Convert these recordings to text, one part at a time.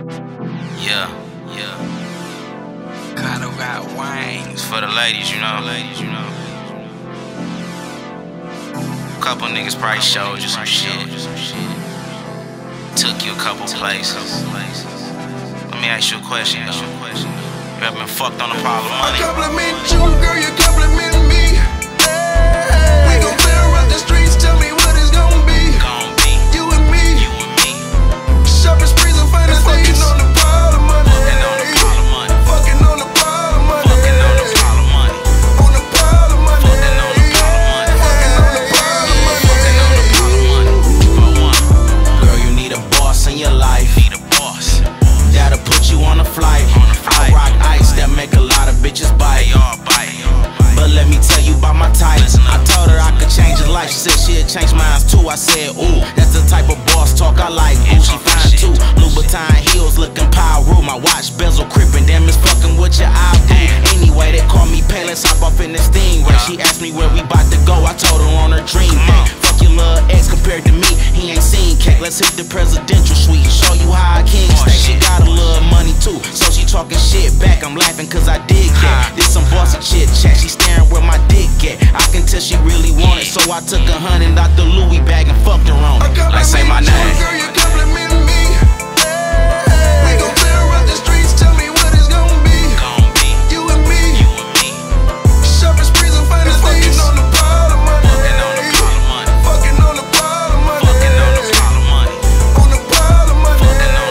Yeah. Gotta got wings. It's for the ladies, you know. Couple niggas probably showed you some shit. Took you a couple places. Let me ask you a question, though. You ever been fucked on a pile of money? I compliment you, girl, you compliment me. We gon' clear out the streets, tell me what it's gon' be. You and me. Shopping sprees and finding things on the pile of money. Fucking on the pile of money. On the pile of money. Fucking on the pile of money. Girl, you need a boss in your life. That'll put you on a flight. I rock ice that make a lot of bitches bite. But let me tell you about my type. I told her I could change her life. She said she'd change mine too. I said, ooh, that's the type of boss talk I like. Ooh, she fine too. Louboutin heels looking Pyro. My watch bezel crippin', damn it's fucking with your eyeball. Anyway, they call me Pay. Let's hop off in this Stingray. She asked me where we bout to go. I told her on her dream day. Fuck your little ex compared to me. He ain't seen cake. Let's hit the presidential suite. Show you how I king stay. She got a little money too, so she talking shit back. I'm laughing cause I dig that. This some bossy chit chat. She staring where my dick at. I can tell she really want it, so I took 100 out the Louis bag and fucked her on it. Like say my name. Girl, you compliment me. We gon' clear out the streets, tell me what it's gon' be. You and me. Shopping sprees and finding things on the pile of money. Fucking on the pile of money. On the pile of money.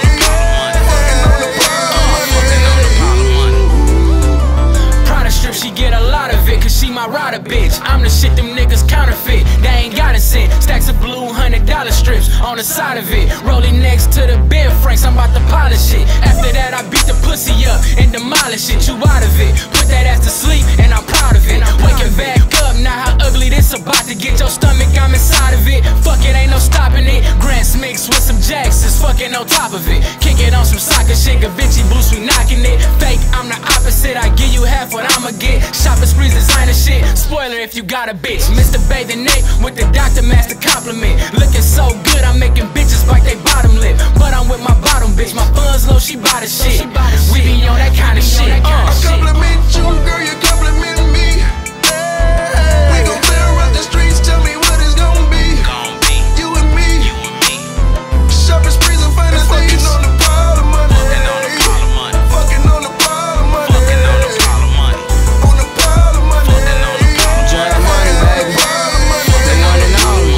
Prada strip, she get a lot of it, cause she my rider, bitch. I'm the shit them niggas counterfeit, they ain't got a cent. Stacks of blue $100 strips on the side of it. Rolling next to the bed franks, I'm about to polish it. After that I beat the pussy up and demolish it. You out of it, put that ass to sleep and I'm proud of it. Waking back up, now how ugly this about to get. Your stomach, I'm inside of it. Fuck it, ain't no stopping it. Grants mixed with some Jacksons, fucking on top of it. Kick it on some soccer shit, Gavinci boots, we knocking it. Fake, I'm the opposite, I give you half what I'ma get. Shopping sprees, designer shit. Spoiler if you got a bitch. Mr. Bathing Nate with the Dr. Master compliment. Looking so good, I'm making bitches bite they bottom lip. But I'm with my bottom bitch. My funds low, she buy the shit. We be on that kind of shit. I compliment you, girl, you compliment me. We gon' clear out the streets, tell me what it's gon' be. You and me. Shopping sprees and finding things on the pile of money. Fucking on the pile of money. On the pile of money. Enjoy money, baby. They want it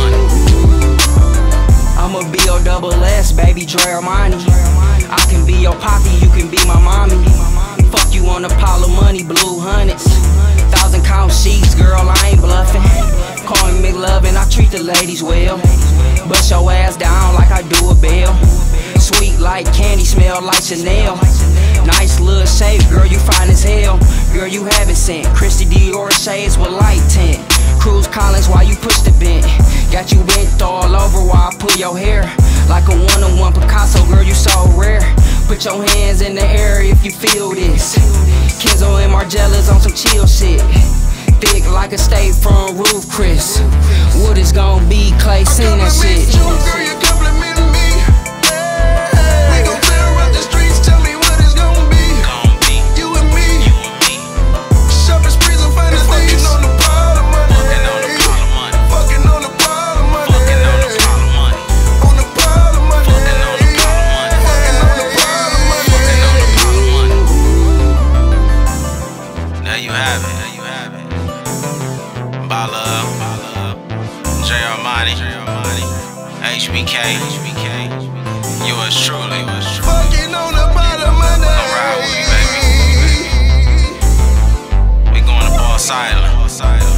all. I'm a B-O-double-S, baby, Dre Armani. I can be your poppy, you can be my mommy. Fuck you on a pile of money, blue hundreds. 1,000 count sheets, girl, I ain't bluffing. Call me McLovin', I treat the ladies well. Bust your ass down like I do a bell. Sweet like candy, smell like Chanel. Nice little shape, girl, you fine as hell. Girl, you haven't sent Christy Dior shades with light tint. Cruz Collins while you push the bent. Got you bent all over while I pull your hair. Like a one-on-one Picasso, girl, you so rare. Put your hands in the air if you feel this. Kenzo and Margiela's on some chill shit. Thick like a State Farm roof, Chris. What is gon' be, Clay, sing that shit. Girl, you compliment me. We gon' clear out the streets, tell me what it's gon' be. You and me. Shopping sprees and finding things on the pile of money. Fucking on the pile of money. On the pile of money. Fucking on the pile of money. There you have it. Bala, J Armani, HBK, yours truly. Fucking on the pile of money. Come ride with me, baby. We going to Boss Island.